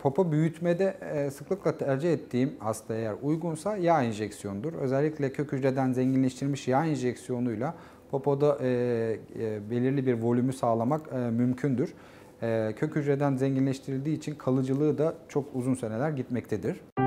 Popo büyütmede sıklıkla tercih ettiğim, hasta eğer uygunsa, yağ enjeksiyonudur. Özellikle kök hücreden zenginleştirilmiş yağ enjeksiyonuyla popoda belirli bir volümü sağlamak mümkündür. Kök hücreden zenginleştirildiği için kalıcılığı da çok uzun seneler gitmektedir.